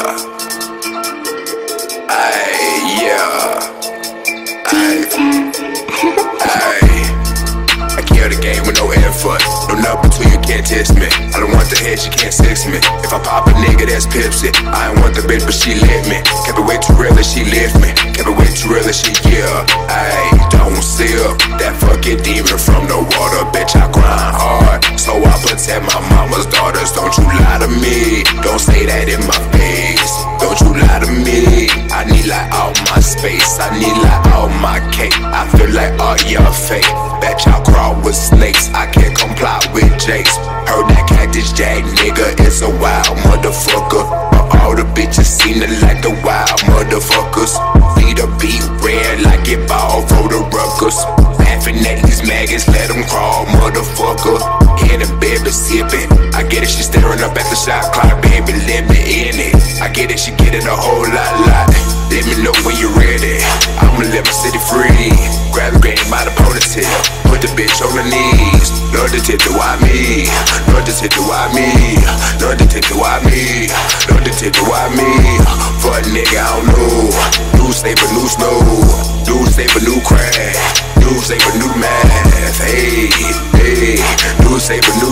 I kill the game with no effort. No number two, you can't test me. I don't want the head, she can't sex me. If I pop a nigga, that's Pepsi. I ain't want the bitch, but she let me. Kept it way too real and she left me. Kept it way too real and she, don't sip that fucking demon from the water. Bitch, I grind hard, so I protect my mama's daughters. Don't you lie to me, don't say that in my face. Don't you lie to me, I need like all my space. I need like all my cake. I feel like all your fake. Bet y'all crawl with snakes, I can't comply with Jakes. Heard that Cactus Jack nigga is a wild motherfucker, but all the bitches seem to like the wild motherfuckers. Feed a beat red like it ball for the ruckers. Laughing at these maggots, let them crawl, motherfucker. In the bed but sippin', I get it, she staring up at the shot clock. Baby, let me in it, I get it, she get it a whole lot. Let me know when you're ready, I'ma let my city free. Grab the granny by the ponytail, put the bitch on her knees. Lord, the tip, why me? Lord, the tip, why me? Lord, the tip, why me? Lord, the tip, why me? For a nigga, I don't know. New stay for new snow, new stay for new crack, new stay for new math. Hey, new stay for new